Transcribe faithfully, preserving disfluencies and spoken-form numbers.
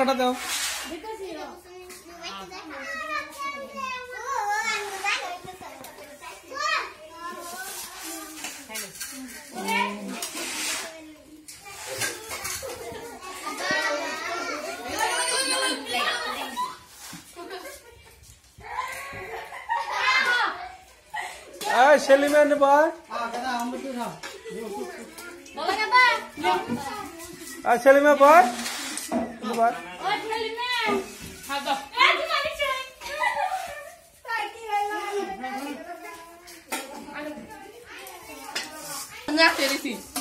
कटा दो आ शेली में ने बाय आ कदा हम तो था बोला ना बा आ शेली में बाय ने बाय ओ शेली में हां तो ए तुम्हारी चाय ताकि है ना ना तेरी सी